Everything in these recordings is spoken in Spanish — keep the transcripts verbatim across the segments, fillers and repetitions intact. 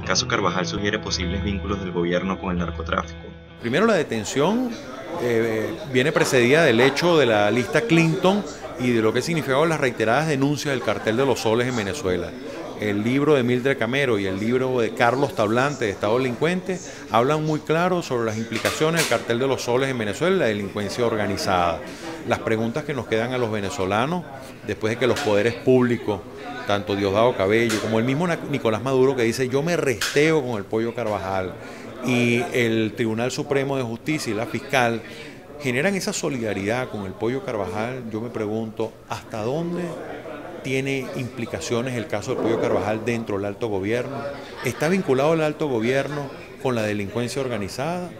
caso Carvajal sugiere posibles vínculos del gobierno con el narcotráfico. Primero, la detención eh, viene precedida del hecho de la lista Clinton y de lo que significaban las reiteradas denuncias del cartel de los soles en Venezuela. El libro de Mildred Camero y el libro de Carlos Tablante, de Estado Delincuente, hablan muy claro sobre las implicaciones del cartel de los soles en Venezuela y la delincuencia organizada. Las preguntas que nos quedan a los venezolanos, después de que los poderes públicos, tanto Diosdado Cabello como el mismo Nicolás Maduro, que dice yo me resteo con el Pollo Carvajal, y el Tribunal Supremo de Justicia y la fiscal generan esa solidaridad con el Pollo Carvajal. Yo me pregunto hasta dónde tiene implicaciones el caso del Pollo Carvajal dentro del alto gobierno. ¿Está vinculado el alto gobierno con la delincuencia organizada?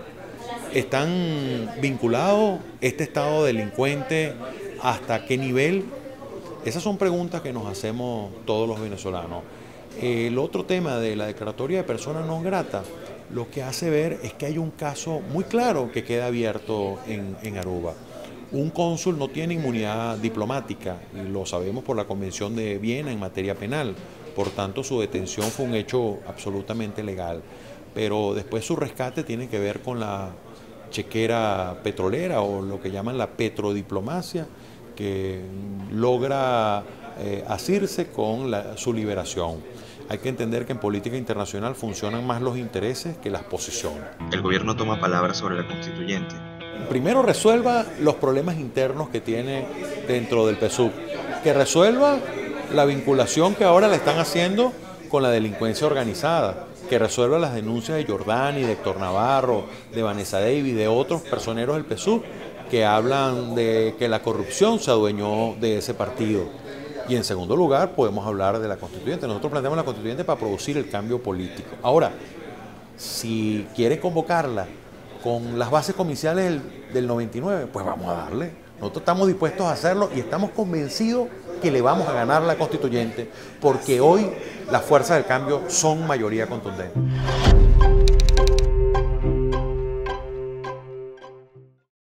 ¿Están vinculados este estado delincuente hasta qué nivel? Esas son preguntas que nos hacemos todos los venezolanos. El otro tema de la declaratoria de persona non grata, lo que hace ver es que hay un caso muy claro que queda abierto en, en Aruba. Un cónsul no tiene inmunidad diplomática, y lo sabemos por la Convención de Viena en materia penal, por tanto su detención fue un hecho absolutamente legal, pero después su rescate tiene que ver con la chequera petrolera o lo que llaman la petrodiplomacia, que logra eh, asirse con la, su liberación. Hay que entender que en política internacional funcionan más los intereses que las posiciones. El gobierno toma palabras sobre la constituyente. Primero resuelva los problemas internos que tiene dentro del P S U V, que resuelva la vinculación que ahora le están haciendo con la delincuencia organizada, que resuelva las denuncias de Jordani, de Héctor Navarro, de Vanessa Davis, de otros personeros del P S U V que hablan de que la corrupción se adueñó de ese partido. Y en segundo lugar podemos hablar de la constituyente. Nosotros planteamos la constituyente para producir el cambio político. Ahora, si quiere convocarla con las bases comiciales del, del noventa y nueve, pues vamos a darle. Nosotros estamos dispuestos a hacerlo y estamos convencidos que le vamos a ganar la constituyente, porque hoy las fuerzas del cambio son mayoría contundente.